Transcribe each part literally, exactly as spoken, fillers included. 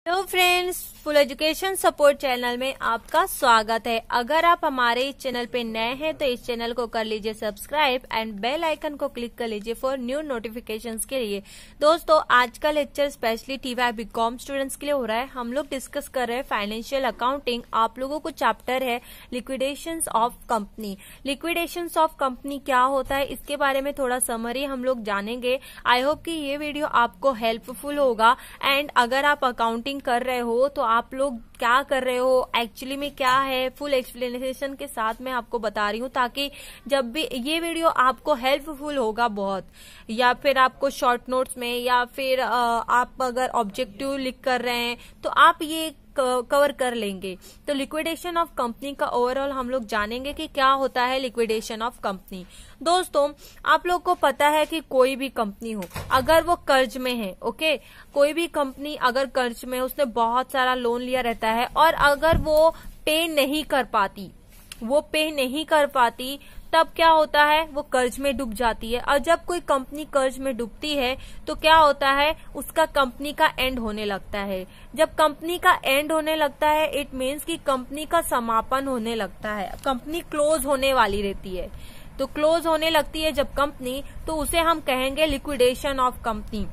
Hello friends, full education support channel में आपका स्वागत है। अगर आप हमारे इस चैनल पे नए हैं तो इस चैनल को कर लीजिए सब्सक्राइब एंड बेल आइकन को क्लिक कर लीजिए फॉर न्यू नोटिफिकेशंस के लिए। दोस्तों, आज का lecture specially TY BCom students के लिए हो रहा है। हम लोग डिस्कस कर रहे हैं फाइनेंशियल अकाउंटिंग। आप लोगों को चैप्टर है liquidations of company. Liquidations of company क्या होता है, इसके बारे में थोड़ा समरी हम लोग जानेंगे। आई होप कि ये वीडियो आपको हेल्पफुल होगा। एंड अगर आप अकाउंटिंग कर रहे हो तो आप लोग क्या कर रहे हो, एक्चुअली में क्या है, फुल एक्सप्लेनेशन के साथ मैं आपको बता रही हूँ, ताकि जब भी ये वीडियो आपको हेल्पफुल होगा बहुत, या फिर आपको शॉर्ट नोट्स में, या फिर आप अगर ऑब्जेक्टिव लिख कर रहे हैं तो आप ये कवर कर लेंगे। तो लिक्विडेशन ऑफ कंपनी का ओवरऑल हम लोग जानेंगे कि क्या होता है लिक्विडेशन ऑफ कंपनी। दोस्तों, आप लोग को पता है कि कोई भी कंपनी हो, अगर वो कर्ज में है, ओके, कोई भी कंपनी अगर कर्ज में है, उसने बहुत सारा लोन लिया रहता है, और अगर वो पे नहीं कर पाती वो पे नहीं कर पाती तब क्या होता है, वो कर्ज में डूब जाती है। और जब कोई कंपनी कर्ज में डूबती है तो क्या होता है, उसका कंपनी का एंड होने लगता है। जब कंपनी का एंड होने लगता है, इट मीन्स कि कंपनी का समापन होने लगता है, कंपनी क्लोज होने वाली रहती है। तो क्लोज होने लगती है जब कंपनी, तो उसे हम कहेंगे liquidation of company.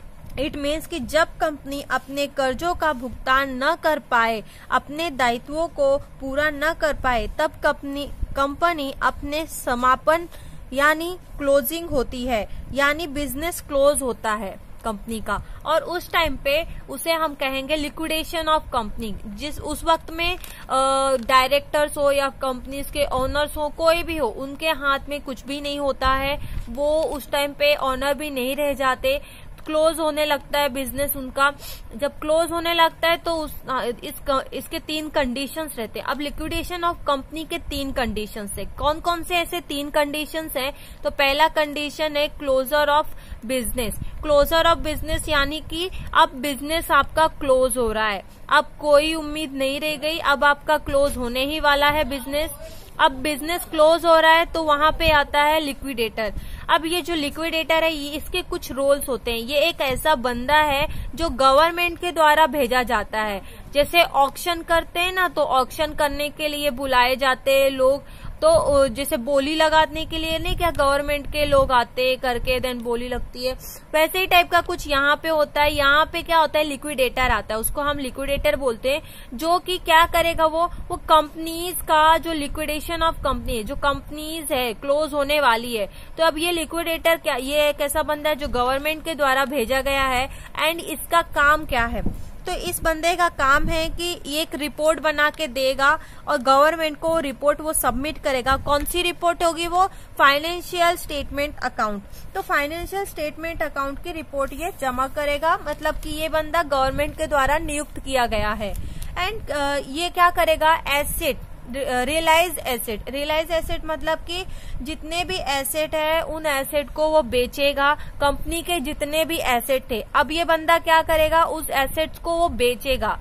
It means कि जब कंपनी अपने कर्जों का भुगतान न कर पाए, अपने दायित्वों को पूरा न कर पाए, तब कंपनी कंपनी अपने समापन यानी क्लोजिंग होती है, यानी बिजनेस क्लोज होता है कंपनी का। और उस टाइम पे उसे हम कहेंगे लिक्विडेशन ऑफ कंपनी। जिस उस वक्त में डायरेक्टर्स हो या कंपनीज के ओनर्स हो, कोई भी हो, उनके हाथ में कुछ भी नहीं होता है। वो उस टाइम पे ओनर भी नहीं रह जाते। क्लोज होने लगता है बिजनेस उनका। जब क्लोज होने लगता है तो उस, इस, इसके तीन कंडीशंस रहते हैं। अब लिक्विडेशन ऑफ कंपनी के तीन कंडीशंस है। कौन कौन से ऐसे तीन कंडीशंस हैं? तो पहला कंडीशन है closure of business. Closure of business यानी कि अब बिजनेस आपका क्लोज हो रहा है, अब कोई उम्मीद नहीं रह गई, अब आपका क्लोज होने ही वाला है बिजनेस। अब बिजनेस क्लोज हो रहा है तो वहां पे आता है लिक्विडेटर। अब ये जो लिक्विडेटर है, ये इसके कुछ रोल्स होते हैं। ये एक ऐसा बंदा है जो गवर्नमेंट के द्वारा भेजा जाता है। जैसे ऑक्शन करते हैं ना, तो ऑक्शन करने के लिए बुलाए जाते हैं लोग। तो जैसे बोली लगाने के लिए नहीं क्या, गवर्नमेंट के लोग आते करके देन बोली लगती है, वैसे ही टाइप का कुछ यहाँ पे होता है। यहाँ पे क्या होता है, लिक्विडेटर आता है, उसको हम लिक्विडेटर बोलते हैं। जो कि क्या करेगा, वो वो कंपनीज का जो लिक्विडेशन ऑफ कंपनी है, जो कंपनीज है क्लोज होने वाली है, तो अब ये लिक्विडेटर क्या, ये एक ऐसा बंदा है जो गवर्नमेंट के द्वारा भेजा गया है। एंड इसका काम क्या है, तो इस बंदे का काम है कि एक रिपोर्ट बना के देगा और गवर्नमेंट को रिपोर्ट वो सबमिट करेगा। कौन सी रिपोर्ट होगी वो? Financial statement account. तो फाइनेंशियल स्टेटमेंट अकाउंट की रिपोर्ट ये जमा करेगा, मतलब कि ये बंदा गवर्नमेंट के द्वारा नियुक्त किया गया है। एंड ये क्या करेगा, asset, realise asset. Realise asset मतलब कि जितने भी एसेट है उन एसेट को वो बेचेगा। कंपनी के जितने भी एसेट थे, अब ये बंदा क्या करेगा, उस एसेट्स को वो बेचेगा।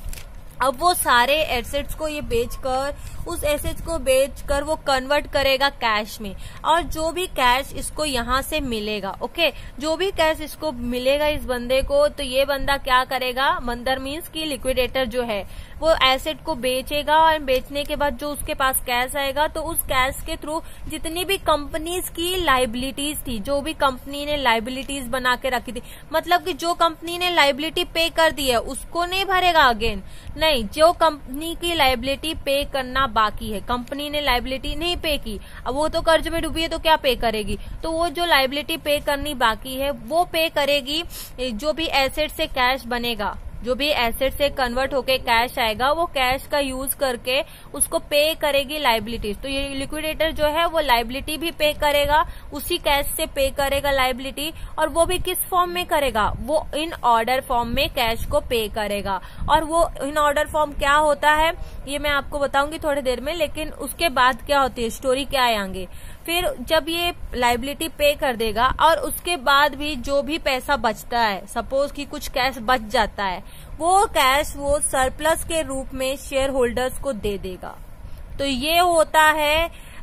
अब वो सारे एसेट्स को ये बेचकर, उस एसेट्स को बेचकर वो कन्वर्ट करेगा कैश में। और जो भी कैश इसको यहाँ से मिलेगा, ओके, जो भी कैश इसको मिलेगा इस बंदे को, तो ये बंदा क्या करेगा, मंदर मीन्स की लिक्विडेटर जो है वो एसेट को बेचेगा। और बेचने के बाद जो उसके पास कैश आएगा, तो उस कैश के थ्रू जितनी भी कंपनीज की लाइबिलिटीज थी, जो भी कंपनी ने लाइबिलिटीज बना के रखी थी, मतलब कि जो कंपनी ने लाइबिलिटी पे कर दी है उसको नहीं भरेगा अगेन, नहीं, जो कंपनी की लाइबिलिटी पे करना बाकी है, कंपनी ने लाइबिलिटी नहीं पे की, अब वो तो कर्ज में डूबी है तो क्या पे करेगी, तो वो जो लाइबिलिटी पे करनी बाकी है वो पे करेगी। जो भी एसेट से कैश बनेगा, जो भी एसेट से कन्वर्ट होके कैश आएगा, वो कैश का यूज करके उसको पे करेगी लाइबिलिटीज। तो ये लिक्विडेटर जो है वो लाइबिलिटी भी पे करेगा, उसी कैश से पे करेगा लाइबिलिटी। और वो भी किस फॉर्म में करेगा, वो इन ऑर्डर फॉर्म में कैश को पे करेगा। और वो इन ऑर्डर फॉर्म क्या होता है ये मैं आपको बताऊंगी थोड़ी देर में, लेकिन उसके बाद क्या होती है, स्टोरी क्या है आगे। फिर जब ये लाइबिलिटी पे कर देगा और उसके बाद भी जो भी पैसा बचता है, सपोज कि कुछ कैश बच जाता है, वो कैश वो सरप्लस के रूप में शेयर होल्डर्स को दे देगा। तो ये होता है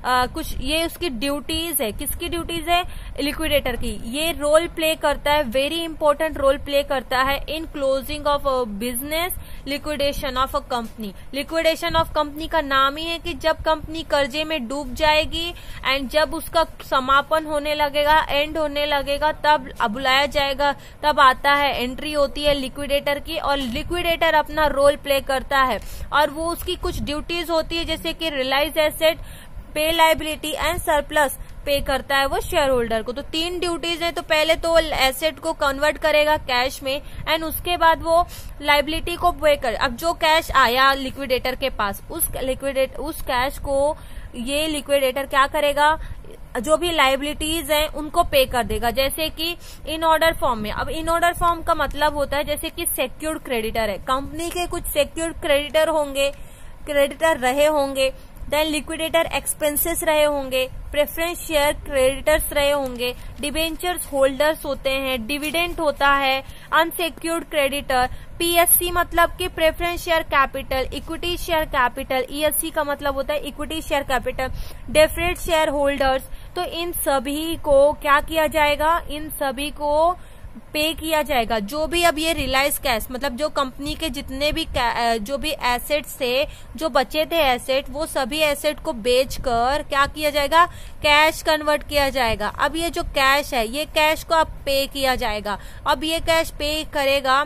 आ, कुछ ये उसकी ड्यूटीज है। किसकी ड्यूटीज है? लिक्विडेटर की। ये रोल प्ले करता है, वेरी इंपॉर्टेंट रोल प्ले करता है in closing of business, liquidation of a company. Liquidation of company का नाम ही है कि जब कंपनी कर्जे में डूब जाएगी एंड जब उसका समापन होने लगेगा, एंड होने लगेगा, तब बुलाया जाएगा, तब आता है, एंट्री होती है लिक्विडेटर की और लिक्विडेटर अपना रोल प्ले करता है और वो उसकी कुछ ड्यूटीज होती है जैसे कि realise asset, pay liability and surplus pay करता है वो शेयर होल्डर को। तो तीन ड्यूटीज है। तो पहले तो एसेट को कन्वर्ट करेगा कैश में एंड उसके बाद वो लायबिलिटी को पे कर। अब जो कैश आया लिक्विडेटर के पास, उस लिक्विडेट उस कैश को ये लिक्विडेटर क्या करेगा? जो भी लायबिलिटीज हैं उनको पे कर देगा, जैसे कि इन ऑर्डर फॉर्म में। अब इन ऑर्डर फॉर्म का मतलब होता है जैसे कि सिक्योर्ड क्रेडिटर है, कंपनी के कुछ सिक्योर्ड क्रेडिटर होंगे, क्रेडिटर रहे होंगे, देन लिक्विडेटर एक्सपेंसेस रहे होंगे, प्रेफरेंस शेयर क्रेडिटर्स रहे होंगे, डिबेंचर्स होल्डर्स होते हैं, डिविडेंड होता है, अनसिक्योर्ड क्रेडिटर, पीएससी मतलब कि preference share capital, equity share capital, ESC का मतलब होता है equity share capital, deferred share holders. तो इन सभी को क्या किया जाएगा? इन सभी को पे किया जाएगा। जो भी अब ये रियलाइज कैश मतलब जो कंपनी के जितने भी जो भी एसेट्स थे, जो बचे थे एसेट, वो सभी एसेट को बेचकर क्या किया जाएगा? कैश कन्वर्ट किया जाएगा। अब ये जो कैश है, ये कैश को अब पे किया जाएगा। अब ये कैश पे करेगा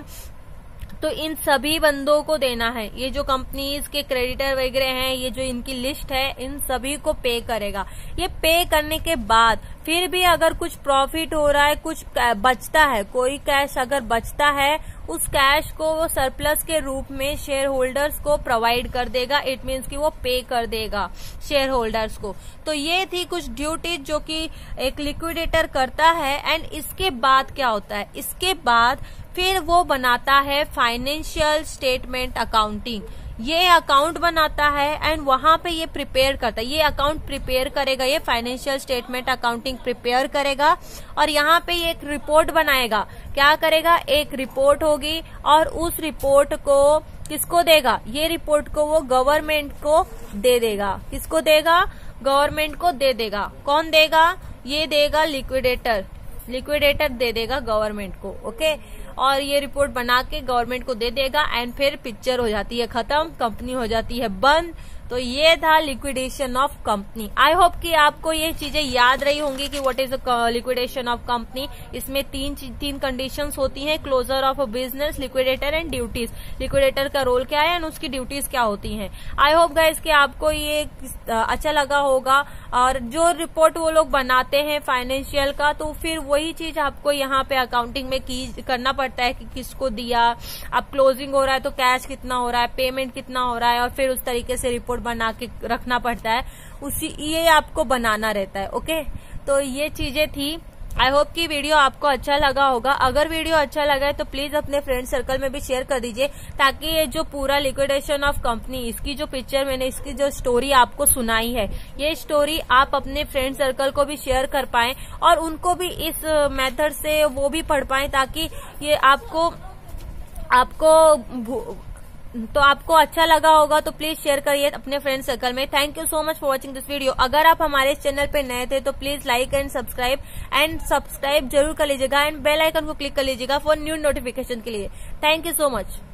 तो इन सभी बंदों को देना है। ये जो कंपनीज के क्रेडिटर वगैरह हैं, ये जो इनकी लिस्ट है, इन सभी को पे करेगा। ये पे करने के बाद फिर भी अगर कुछ प्रॉफिट हो रहा है, कुछ बचता है, कोई कैश अगर बचता है, उस कैश को वो सरप्लस के रूप में शेयर होल्डर्स को प्रोवाइड कर देगा। इट मीन्स कि वो पे कर देगा शेयर होल्डर्स को। तो ये थी कुछ ड्यूटीज जो कि एक लिक्विडेटर करता है। एंड इसके बाद क्या होता है? इसके बाद फिर वो बनाता है फाइनेंशियल स्टेटमेंट अकाउंटिंग। ये अकाउंट बनाता है एंड वहां पे ये प्रिपेयर करता है, ये अकाउंट प्रिपेयर करेगा, ये फाइनेंशियल स्टेटमेंट अकाउंटिंग प्रिपेयर करेगा और यहाँ पे ये एक रिपोर्ट बनाएगा। क्या करेगा? एक रिपोर्ट होगी और उस रिपोर्ट को किसको देगा? ये रिपोर्ट को वो गवर्नमेंट को दे देगा। किसको देगा? गवर्नमेंट को दे देगा। कौन देगा? ये देगा लिक्विडेटर। लिक्विडेटर दे देगा गवर्नमेंट को। ओके, और ये रिपोर्ट बना के गवर्नमेंट को दे देगा एंड फिर पिक्चर हो जाती है खत्म, कंपनी हो जाती है बंद। तो ये था liquidation of company. I hope कि आपको ये चीजें याद रही होंगी कि what is liquidation of company. इसमें तीन तीन कंडीशंस होती हैं, closure of a business, liquidator and duties. Liquidator का रोल क्या है एंड उसकी ड्यूटीज क्या होती हैं। आई होप गाइज कि आपको ये अच्छा लगा होगा। और जो रिपोर्ट वो लोग बनाते हैं फाइनेंशियल का, तो फिर वही चीज आपको यहाँ पे अकाउंटिंग में की करना पड़ता है कि किसको दिया, अब क्लोजिंग हो रहा है तो कैश कितना हो रहा है, पेमेंट कितना हो रहा है, और फिर उस तरीके से रिपोर्ट बना के रखना पड़ता है। उसी ये आपको बनाना रहता है। ओके, तो ये चीजें थी। आई होप कि वीडियो आपको अच्छा लगा होगा। अगर वीडियो अच्छा लगा है तो प्लीज अपने फ्रेंड सर्कल में भी शेयर कर दीजिए, ताकि ये जो पूरा लिक्विडेशन ऑफ कंपनी, इसकी जो पिक्चर मैंने इसकी जो स्टोरी आपको सुनाई है, ये स्टोरी आप अपने फ्रेंड सर्कल को भी शेयर कर पाएं और उनको भी इस मेथड से वो भी पढ़ पाएं, ताकि ये आपको आपको तो आपको अच्छा लगा होगा। तो प्लीज शेयर करिए अपने फ्रेंड सर्कल में। Thank you so much for watching this video. अगर आप हमारे इस चैनल पे नए थे तो please like and subscribe and subscribe जरूर कर लीजिएगा एंड बेल आइकन को क्लिक कर लीजिएगा फॉर न्यू नोटिफिकेशन के लिए। Thank you so much.